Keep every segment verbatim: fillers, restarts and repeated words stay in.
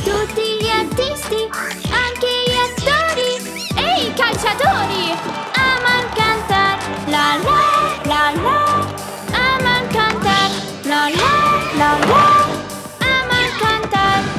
Tutti gli artisti, anche gli attori e i calciatori amano cantare la la la la. Amano cantare la la la la. Amano cantare.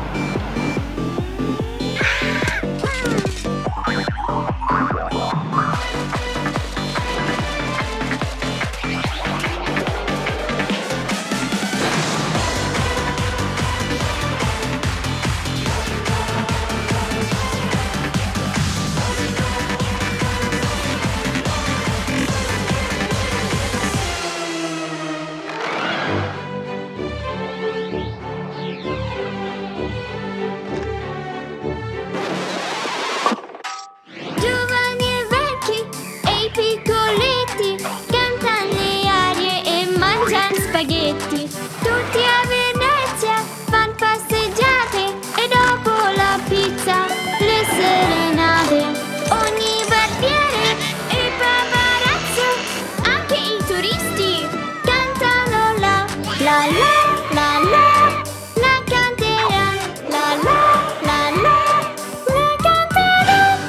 Giovani e vecchi e i piccoletti cantano le arie e mangiano spaghetti. Tutti a Venezia fanno passeggiate e dopo la pizza le serenate. Ogni barbiere e paparazzo, anche i turisti cantano la la la la la. La canteranno la la la la. La canteranno.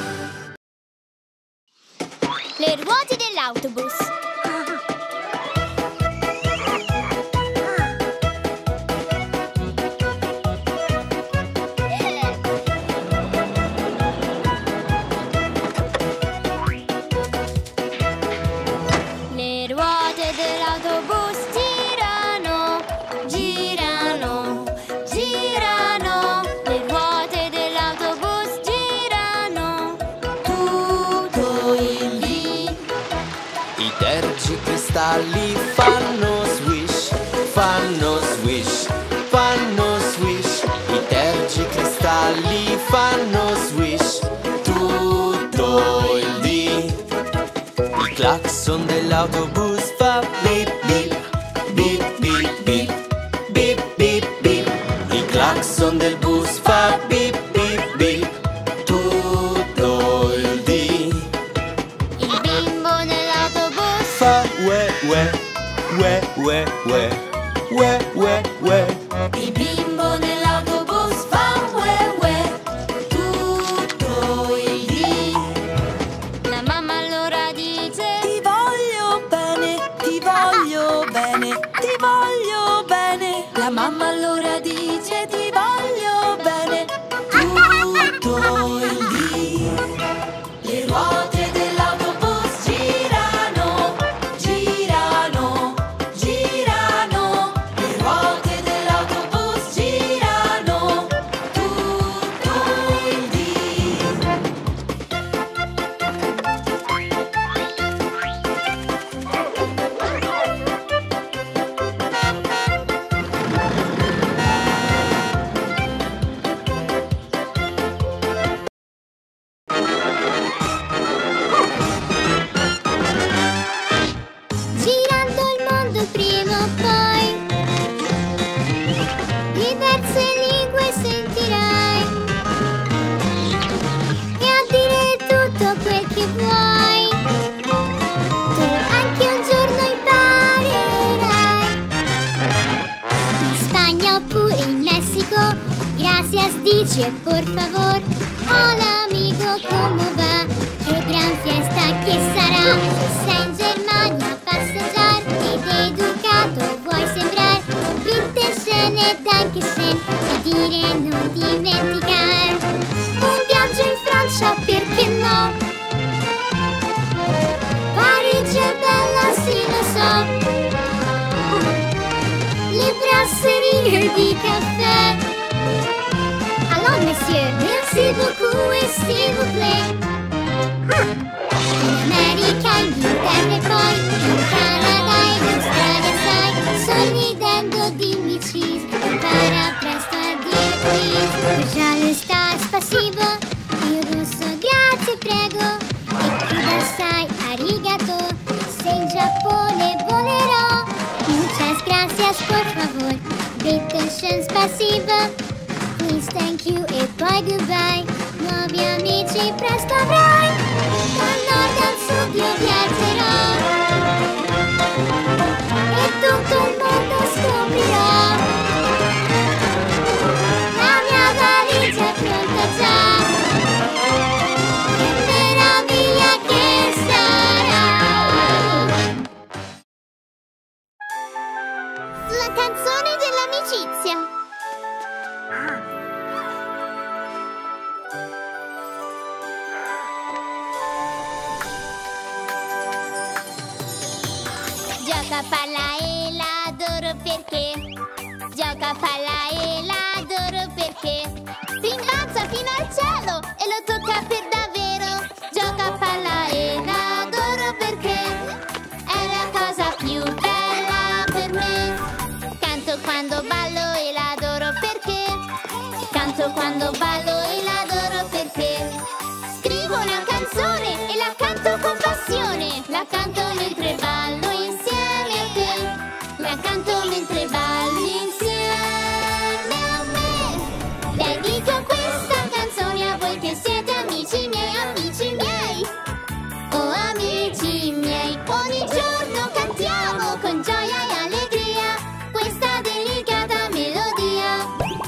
Le ruote dell'autobus. Le ruote dell'autobus girano, girano, girano. Le ruote dell'autobus girano tutto il dì. I tergicristalli fanno swish, fanno swish, fanno swish. I tergicristalli fanno swish tutto il dì. Il clacson dell'autobus fa bip bip, bip bip bip, bip bip bip. Il clacson del bus fa bip bip bip tutto il dì. Il bimbo nell'autobus Fa ue ue, ue ue ue, ue ue ue. Il bimbo nell'autobus fa ue ue tutto il dì. La mamma allora dice: Ti voglio bene, ti voglio bene, ti voglio bene. La mamma allora dice: Ti voglio bene tutto il dì. Le ruote dell'autobus girano, girano, girano. Le ruote dell'autobus girano tutto il dì. girando il mondo prima o poi, diverse lingue sentirai e a dire tutto quel che vuoi, tu anche un giorno imparerai. In Spagna oppure in Messico, gracias dice por favor. Hola amigo, ¿cómo va? Che gran fiesta che sarà. Se sei in Germania a passeggiare ed educato vuoi sembrare, bitte scene Dankeschön e dire non dimenticare. Un viaggio in Francia, perché no? Parigi è bella, sì lo so. Le brasserie di caffè. Allons monsieur, merci beaucoup et s'il vous plaît. In America, Inghilterra e poi in Canada e in Australia sai, sorridendo dimmi cheese, impara presto a dire please. Già le sta spasibo, il russo grazie prego, e Cuba sai arigato, se in Giappone volerò. Muchas gracias por favor, bitte schön spasibo, please thank you e poi goodbye. Nuovi amici presto avrai, dal nord al sud io viaggerò e tutto il mondo scoprirò. La mia perché gioca a palla e la adoro perché rimbalza fino al cielo e lo tocca per davvero. Gioca a palla e la adoro perché è la cosa più bella per me. Canto quando ballo e la adoro perché canto quando ballo e la adoro perché scrivo una canzone e la canto con passione. La canto mentre ballo insieme a te. La canto mentre balli insieme a me. Dedico questa canzone a voi che siete amici miei, amici miei. Oh amici miei, ogni giorno cantiamo con gioia e allegria questa delicata melodia.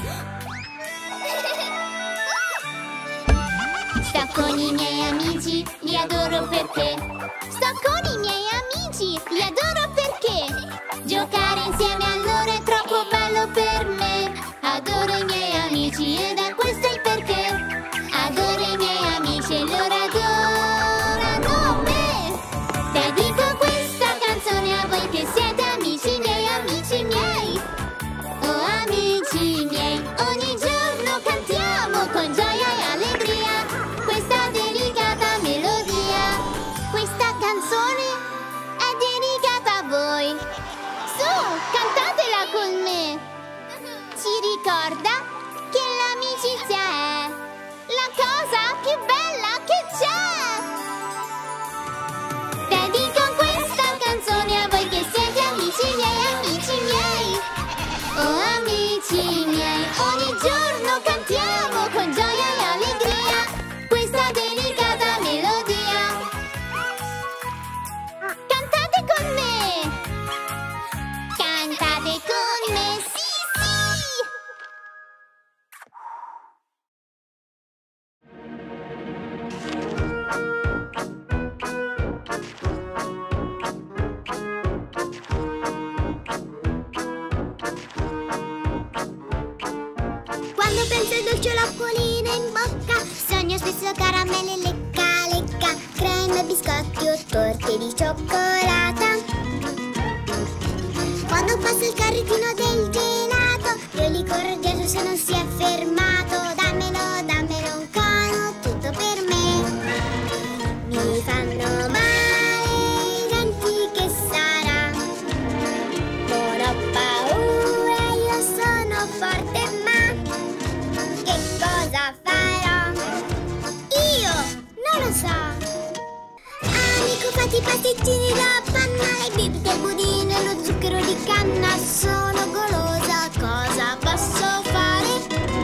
Sto con i miei amici, li adoro perché sto con i miei amici, li adoro perché giocare insieme a loro è troppo bello per me. Adoro i miei amici ed è questo il perché. Adoro i miei amici e loro adorano me. Dedico questa canzone a voi che siete amici miei, amici miei. Oh amici miei, ogni giorno cantiamo con gioia e allegria questa delicata melodia. Questa canzone è dedicata a voi. Su, cantatela con me. Ci ricorda che l'amicizia è la cosa più bella che c'è. Dedico questa canzone a voi che siete amici miei, amici miei. Oh amici miei, ogni giorno cantiamo con gioia e allegria questa delicata melodia. Cantate con me! Cantate con me, sì sì! Quando penso ai dolci l'acquolina in bocca, sogno spesso caramelle lecca lecca, creme, biscotti o torte di cioccolata. Quando passa il carrettino del gelato, io gli corro dietro se non si è fermato. Dammelo, dammelo un cono, tutto per me. Mi fanno male i denti, che sarà? Non ho paura, io sono forte, ma che cosa farò? Io non lo so. Amico, fatti i pasticcini da panna, le bibite, il budino e lo zucchero di canna. Sono golosa, cosa posso fare?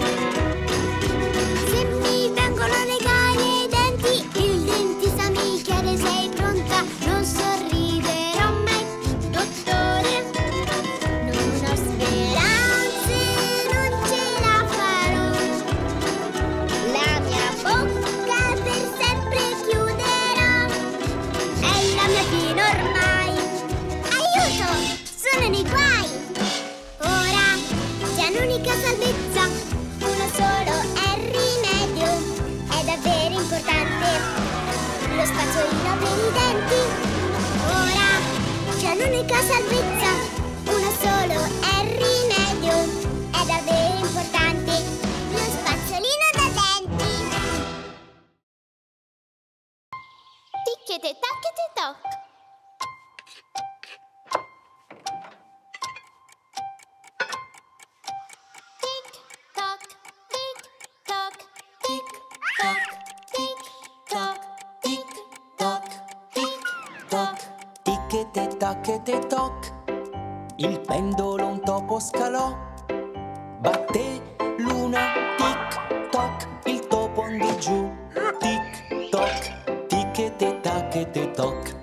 Se mi vengono a negare i denti, il dentista mi chiede: sei pronta? Non sorriderò mai, dottore. Non ho speranze, non ce la farò. La mia bocca per sempre chiuderò. È la mia fine ormai. Aiuto! Sono nei guai! Ora c'è un'unica salvezza, uno solo è il rimedio. È davvero importante lo spazzolino per i denti. Ora c'è un'unica salvezza, uno solo è il rimedio. È davvero importante lo spazzolino da denti. Ticchete tacchete toc. Tic toc, tic toc, tic toc, tic toc, tic toc, tic toc. Ticchete tacchete toc, il pendolo un topo scalò. Batté l'una, tic toc, il topo andò giù. Tic toc, ticchete tacchete toc.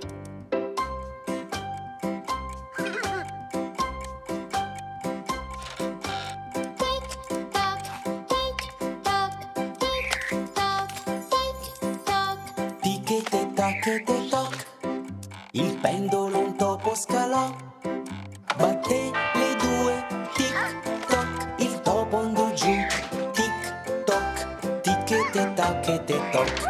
Tic toc, tic toc, tic toc, tic toc. Ticchete tacchete toc, il pendolo un topo scalò. Batté le due, tic toc, il topo andò giù. Tic toc, ticchete tacchete toc.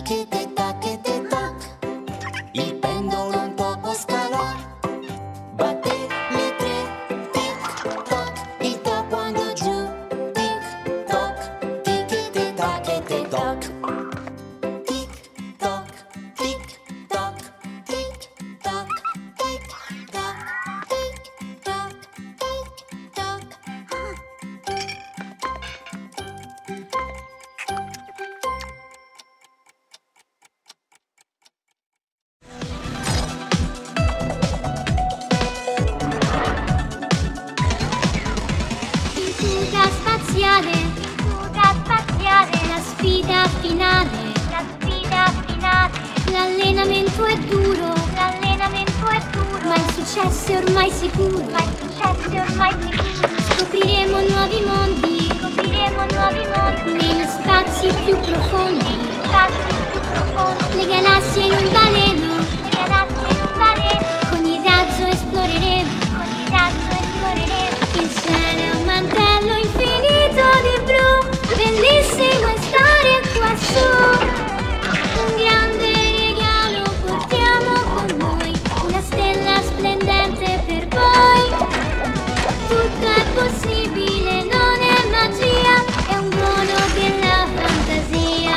tacchete, tacchete, toc. Il pendolo un topo scalò. Batté le tre, tic toc. Il topo andò giù, tic toc. Ticchete, tacchete, toc. Tic toc, tic toc, tic toc, tic toc, tic toc, tic toc. In fuga spaziale, in fuga spaziale, la sfida finale, la sfida finale. L'allenamento è duro, l'allenamento è duro, ma il successo è ormai sicuro, ma il successo è ormai sicuro. Scopriremo nuovi mondi, scopriremo nuovi mondi, negli spazi più profondi, spazi più profondi. Le galassie in un baleno, le galassie in un baleno. Con il razzo esploreremo, con il razzo esploreremo. Il cielo è un mantello infinito di blu, bellissimo è stare quassù. Un grande regalo portiamo con noi, una stella splendente per voi. Tutto è possibile, non è magia, è un dono della fantasia.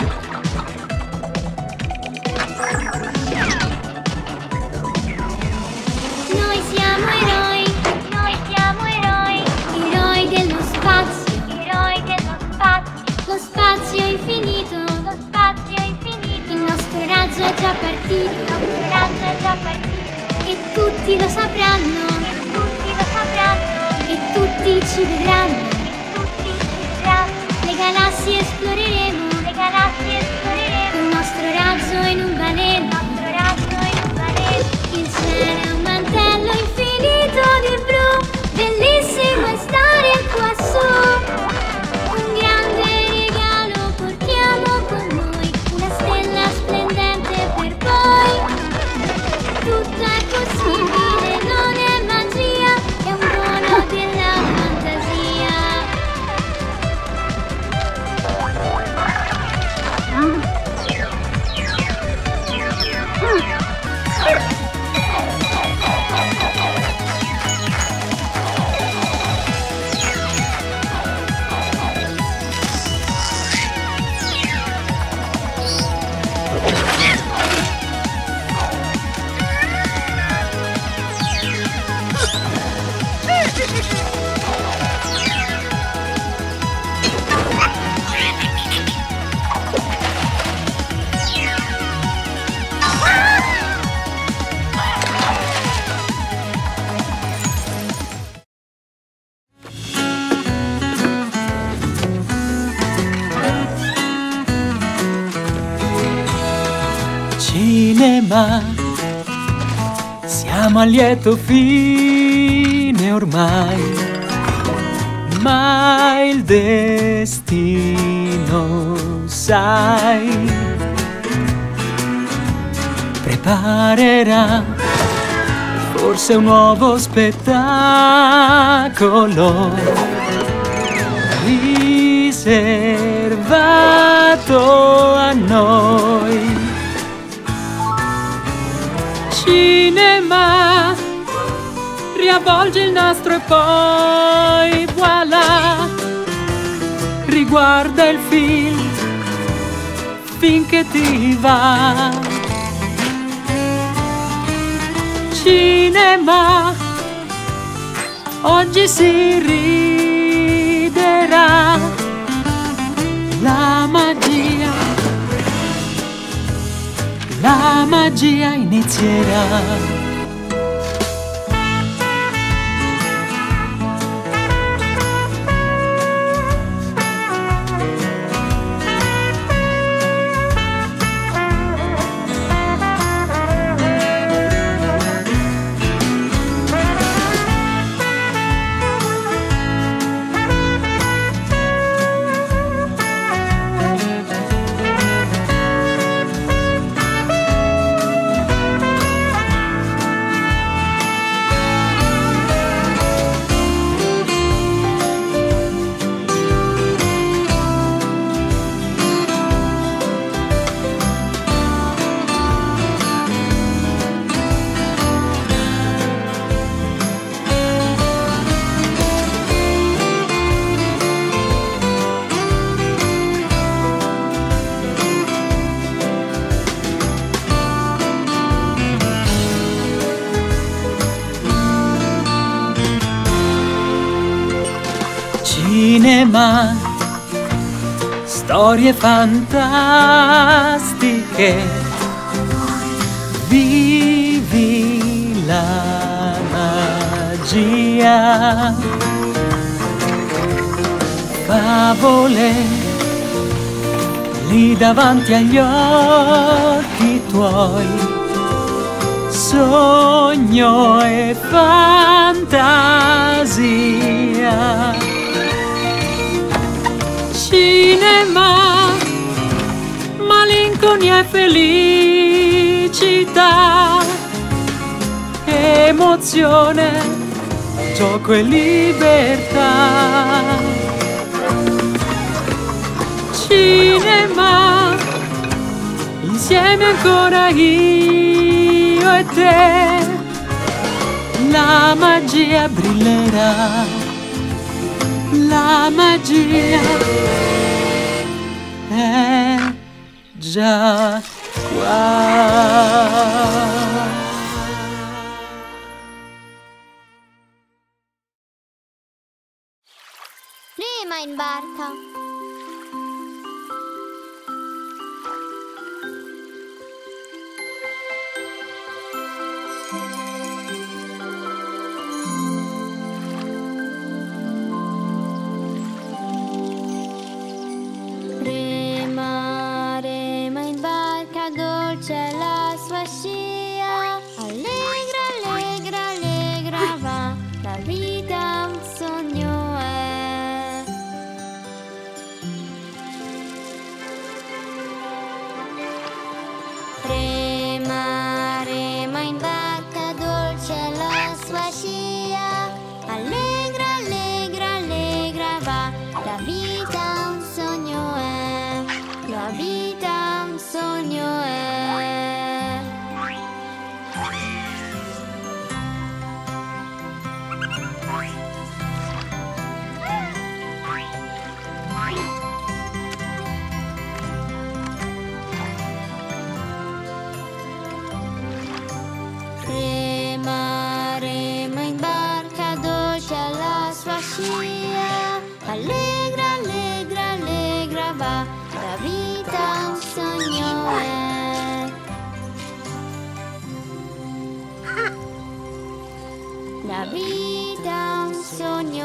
Noi siamo eroi, noi siamo eroi, eroi dello spazio, eroi dello spazio. Lo spazio è infinito, lo spazio è infinito. Il nostro razzo è già partito, il nostro razzo è già partito. E tutti lo sapranno, e tutti lo sapranno. E tutti ci vedranno, e tutti ci vedranno. Le galassie esploreremo, le galassie esploreremo. Il nostro razzo in un baleno, il nostro razzo in un baleno. Il cielo è un mantello infinito di blu, bellissimo è stare quassù. Un grande regalo portiamo con noi, una stella splendente per voi. Tutto è possibile, non è magia, è un dono della fantasia. Cinema, siamo a lieto fine ormai, ma il destino, sai, preparerà forse un nuovo spettacolo riservato a noi. Cinema, riavvolge il nastro e poi voilà, riguarda il film finché ti va. Cinema, oggi si riderà, la magia, la magia inizierà. storie fantastiche, vivi la magia, favole lì davanti agli occhi tuoi, sogno e fantasia. Cinema, malinconia e felicità, emozione, gioco e libertà. Cinema, insieme ancora io e te, la magia brillerà. La magia è già qua. Rema in barca. Rema, rema in barca, dolce è la sua scia. Allegra, allegra, allegra va, la vita un sogno è. Rema, rema in barca, dolce è la sua scia. Allegra, allegra, allegra va, la vita un sogno è. La vita un sogno è. Rema, rema in barca, dolce è la sua scia. Allegra, allegra, allegra va, la vita un sogno è. La vita un sogno